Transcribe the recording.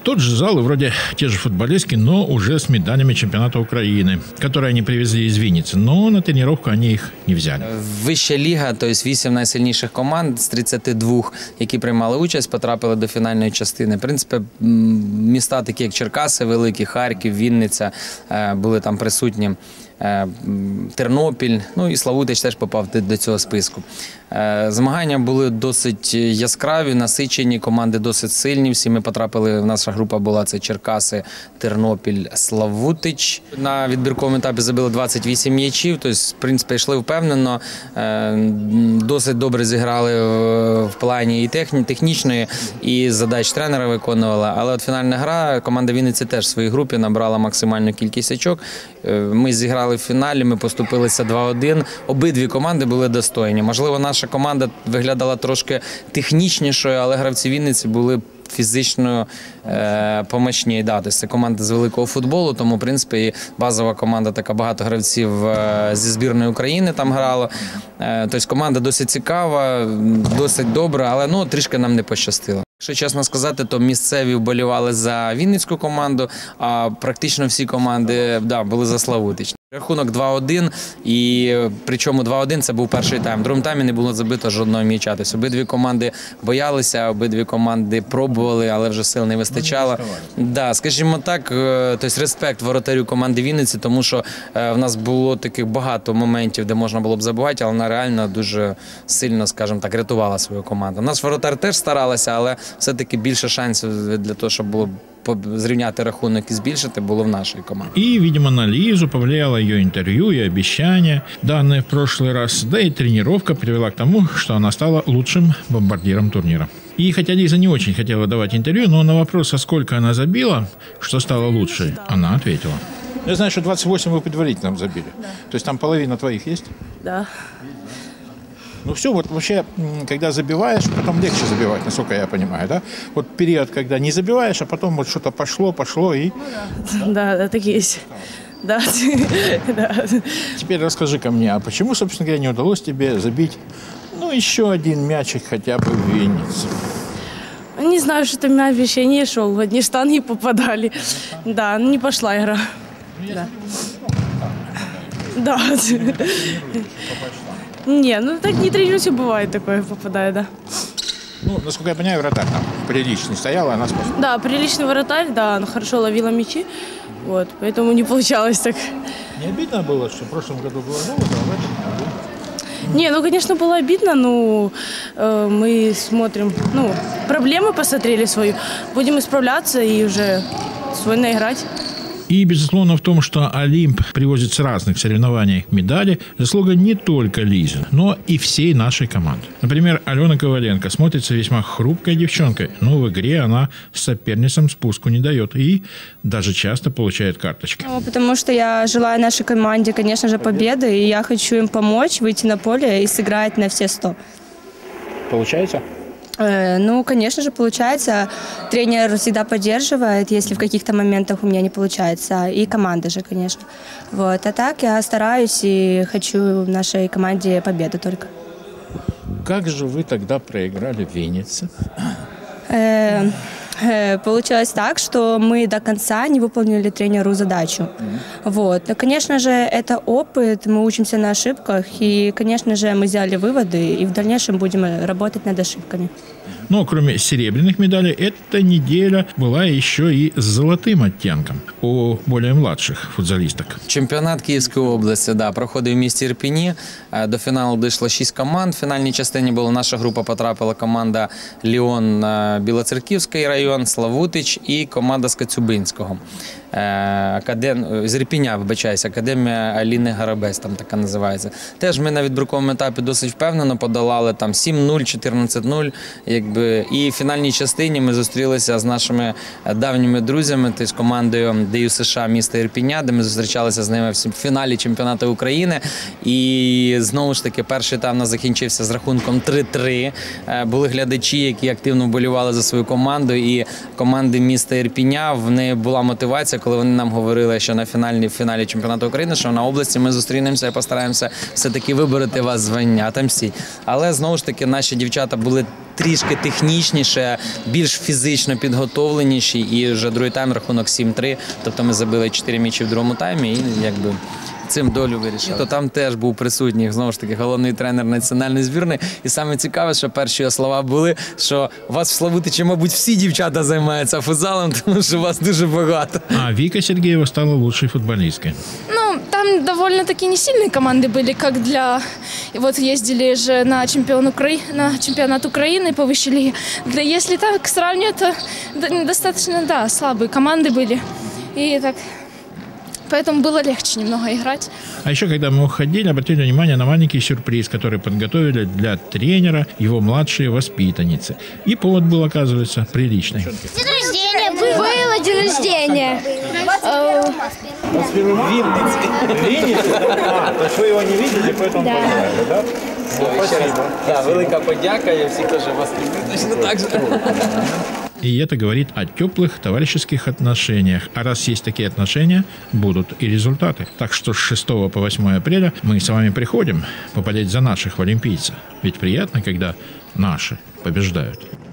Тот же зал и вроде те же футболистки, но уже с медалями чемпионата Украины, которые они привезли из Винницы. Но на тренировку они их не взяли. Вища ліга, тобто 8 найсильніших команд з 32, які приймали участь, потрапили до фінальної частини. В принципі, міста такі, як Черкаси, Великі, Харків, Вінниця були там присутні. Тернопіль, ну і Славутич теж попав до цього списку. Змагання були досить яскраві, насичені, команди досить сильні. Всі ми потрапили, наша група була це Черкаси, Тернопіль, Славутич. На відбірковому етапі забили 28 м'ячів, тобто, в принципі, йшли впевнено. Досить добре зіграли в плані і технічної, і задач тренера виконували. Але от фінальна гра, команда Вінниці теж в своїй групі набрала максимальну кількість очок. Ми зіграли в фіналі, ми поступилися 2-1. Обидві команди були достойні. Можливо, наша команда виглядала трошки технічнішою, але гравці Вінниці були фізично помощні. Да, це команда з великого футболу, тому, в принципі, базова команда, така багато гравців зі збірної України там грало. Тобто команда досить цікава, досить добра, але трішки нам не пощастило. Якщо чесно сказати, то місцеві вболівали за Вінницьку команду, а практично всі команди були за Славутич. Рахунок 2-1, і причому 2-1 це був перший тайм. В другому таймі не було забито жодного м'яча. Тобто обидві команди боялися, обидві команди пробували, але вже сил не вистачало. Да, скажімо так, тобто респект воротарю команди Вінниці, тому що в нас було таких багато моментів, де можна було б забувати, але вона реально дуже сильно, скажімо так, рятувала свою команду. Наш воротар теж старалася, але все-таки більше шансів для того, щоб було зрівняти рахунок і збільшити, було в нашей команде. И, видимо, на Лизу повлияло ее интервью и обещания, данные в прошлый раз, да и тренировка привела к тому, что она стала лучшим бомбардиром турнира. И хотя Лиза не очень хотела давать интервью, но на вопрос, а сколько она забила, что стала лучшей, она ответила. Я знаю, что 28 вы предварительно забили. Да. То есть там половина твоих есть? Да. Ну все, вот вообще, когда забиваешь, потом легче забивать, насколько я понимаю, да? Вот период, когда не забиваешь, а потом вот что-то пошло и... Да, так и есть. Да. Теперь расскажи-ка мне, а почему, собственно говоря, не удалось тебе забить, еще один мячик хотя бы в Виннице? Не знаю, что-то мяч вообще не шел, в одни штанги попадали. Да, не пошла игра. Да. Не, так не тренируйся, бывает такое, попадает, да. Насколько я понимаю, вратарь там приличный стоял, она спасла. Да, приличный вратарь, да, она хорошо ловила мячи, вот, поэтому не получалось так. Не обидно было, что в прошлом году было золото, а в этом году? Не, конечно, было обидно, но мы смотрим, проблемы посмотрели свою, будем исправляться и уже свойно играть. И, безусловно, в том, что Олимп привозит с разных соревнований медали, заслуга не только Лизы, но и всей нашей команды. Например, Алена Коваленко смотрится весьма хрупкой девчонкой, но в игре она соперницам спуску не дает и даже часто получает карточки. Потому что я желаю нашей команде, конечно же, победы, и я хочу им помочь выйти на поле и сыграть на все 100. Получается? Конечно же, получается. Тренер всегда поддерживает, если в каких-то моментах у меня не получается. И команда же, конечно. Вот. А так я стараюсь и хочу в нашей команде победы только. Как же вы тогда проиграли в Виннице? Получилось так, что мы до конца не выполнили тренеру задачу. Вот. Но, конечно же, это опыт, мы учимся на ошибках, и, конечно же, мы сделали выводы, и в дальнейшем будем работать над ошибками. Но кроме серебряных медалей, эта неделя была еще и с золотым оттенком у более младших футзалисток. Чемпіонат Київської області, проходив в місті Ірпені. До фіналу дійшло 6 команд. В фінальній частині була наша група, потрапила команда Ліон Білоцерківський район, Славутич і команда з Коцюбинського. З Ірпеня, вибачаюся, Академія Аліни Гарабець, там така називається. Теж ми на відбірковому етапі досить впевнено подолали там 7-0, 14-0. І в фінальній частині ми зустрілися з нашими давніми друзями, тобто з командою ДЮ США міста Ірпеня, де ми зустрічалися з ними в фіналі чемпіонату України. І знову ж таки перший тайм у нас закінчився з рахунком 3-3. Були глядачі, які активно вболівали за свою команду, і команди міста Ірпеня, в неї була мотивація, коли вони нам говорили, що на фіналі чемпіонату України, що на області ми зустрінемося і постараємося все-таки вибороти вас звання, отомстіть. Але знову ж таки наші дівчата були трішки технічніше, більш фізично підготовленіші, і вже другий тайм рахунок 7-3, тобто ми забили 4 м'ячі в другому таймі і якби цим долю вирішили. То там теж був присутній, знову ж таки, головний тренер національної збірної. І саме цікаве, що перші його слова були, що у вас в Славутичі, мабуть, всі дівчата займаються футзалом, тому що вас дуже багато. А Вика Сергеева стала лучшей футболисткой. Ну, там довольно-таки не сильные команды были, как для... Вот ездили же на чемпионат Украины по высшей лиге. Если так сравнивать, то достаточно, да, слабые команды были. И так... Поэтому было легче немного играть. А еще, когда мы уходили, обратили внимание на маленький сюрприз, который подготовили для тренера его младшие воспитанницы. И повод был, оказывается, приличный. День рождения было. День рождения. То есть вы его не видели, поэтому поздравили, да? Спасибо. Да, велика подяка, я всі теж вас люблю, точно так же. И это говорит о теплых товарищеских отношениях. А раз есть такие отношения, будут и результаты. Так что с 6 по 8 апреля мы с вами приходим поболеть за наших олимпийцев. Ведь приятно, когда наши побеждают.